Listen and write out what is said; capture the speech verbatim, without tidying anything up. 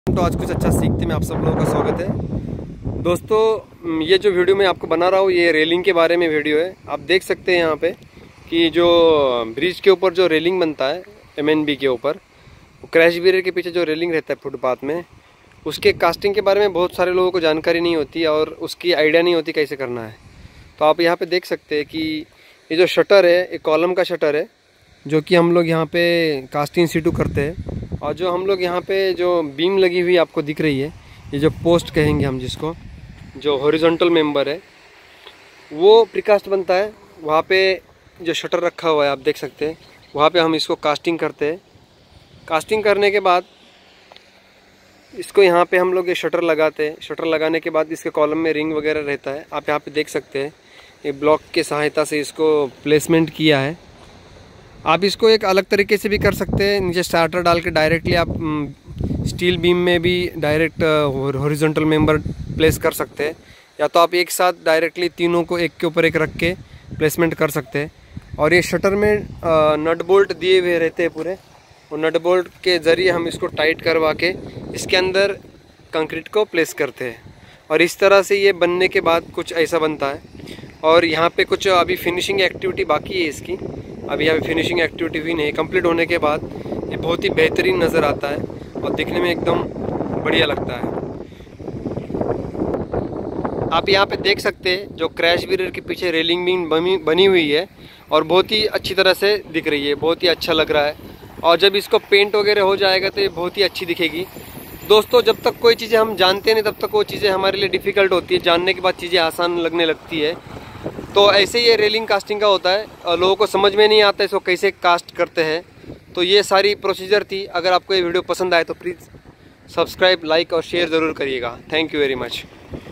तो आज कुछ अच्छा सीखते में आप सब लोगों का स्वागत है। दोस्तों, ये जो वीडियो मैं आपको बना रहा हूँ ये रेलिंग के बारे में वीडियो है। आप देख सकते हैं यहाँ पे कि जो ब्रिज के ऊपर जो रेलिंग बनता है एम एन बी के ऊपर, क्रैश बैरियर के पीछे जो रेलिंग रहता है फुटपाथ में, उसके कास्टिंग के बारे में बहुत सारे लोगों को जानकारी नहीं होती और उसकी आइडिया नहीं होती कैसे करना है। तो आप यहाँ पर देख सकते हैं कि ये जो शटर है एक कॉलम का शटर है जो कि हम लोग यहाँ पे कास्टिंग सिटू करते हैं। और जो हम लोग यहाँ पे जो बीम लगी हुई आपको दिख रही है, ये जो पोस्ट कहेंगे हम जिसको, जो हॉरिजॉन्टल मेंबर है वो प्रीकास्ट बनता है। वहाँ पे जो शटर रखा हुआ है आप देख सकते हैं, वहाँ पे हम इसको कास्टिंग करते हैं। कास्टिंग करने के बाद इसको यहाँ पे हम लोग ये शटर लगाते हैं। शटर लगाने के बाद इसके कॉलम में रिंग वगैरह रहता है। आप यहाँ पे देख सकते हैं ये ब्लॉक के सहायता से इसको प्लेसमेंट किया है। आप इसको एक अलग तरीके से भी कर सकते हैं, नीचे स्टार्टर डाल के डायरेक्टली आप स्टील बीम में भी डायरेक्ट हॉरिजॉन्टल मेंबर प्लेस कर सकते हैं, या तो आप एक साथ डायरेक्टली तीनों को एक के ऊपर एक रख के प्लेसमेंट कर सकते हैं। और ये शटर में नट बोल्ट दिए हुए रहते हैं पूरे, और नट बोल्ट के ज़रिए हम इसको टाइट करवा के इसके अंदर कंक्रीट को प्लेस करते हैं। और इस तरह से ये बनने के बाद कुछ ऐसा बनता है। और यहाँ पे कुछ अभी फिनिशिंग एक्टिविटी बाकी है इसकी, अभी यहाँ पे फिनिशिंग एक्टिविटी भी नहीं। कंप्लीट होने के बाद ये बहुत ही बेहतरीन नज़र आता है और दिखने में एकदम बढ़िया लगता है। आप यहाँ पे देख सकते हैं जो क्रैश बैरियर के पीछे रेलिंग भी बनी बनी हुई है और बहुत ही अच्छी तरह से दिख रही है, बहुत ही अच्छा लग रहा है। और जब इसको पेंट वगैरह हो जाएगा तो ये बहुत ही अच्छी दिखेगी। दोस्तों, जब तक कोई चीज़ें हम जानते नहीं तब तक वो चीज़ें हमारे लिए डिफ़िकल्ट होती है, जानने के बाद चीज़ें आसान लगने लगती है। तो ऐसे ही ये रेलिंग कास्टिंग का होता है और लोगों को समझ में नहीं आता इसको कैसे कास्ट करते हैं। तो ये सारी प्रोसीजर थी। अगर आपको ये वीडियो पसंद आए तो प्लीज़ सब्सक्राइब, लाइक और शेयर ज़रूर करिएगा। Thank you very much.